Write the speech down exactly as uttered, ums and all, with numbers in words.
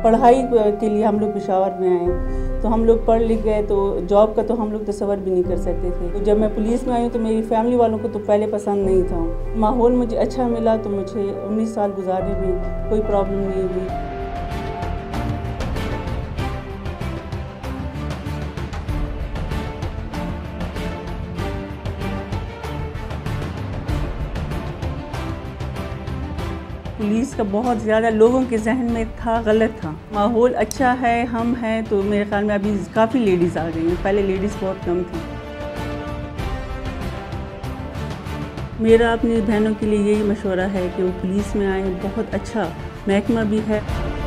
पढ़ाई के लिए हम लोग पेशावर में आए, तो हम लोग पढ़ लिख गए, तो जॉब का तो हम लोग तसव्वुर भी नहीं कर सकते थे। तो जब मैं पुलिस में आई तो मेरी फैमिली वालों को तो पहले पसंद नहीं था। माहौल मुझे अच्छा मिला तो मुझे उन्नीस साल गुजारने में कोई प्रॉब्लम नहीं हुई। पुलिस का बहुत ज़्यादा लोगों के जहन में था, गलत था। माहौल अच्छा है, हम हैं, तो मेरे ख्याल में अभी काफ़ी लेडीज़ आ गई हैं, पहले लेडीज़ बहुत कम थी। मेरा अपनी बहनों के लिए यही मशवरा है कि वो पुलिस में आएँ, बहुत अच्छा महकमा भी है।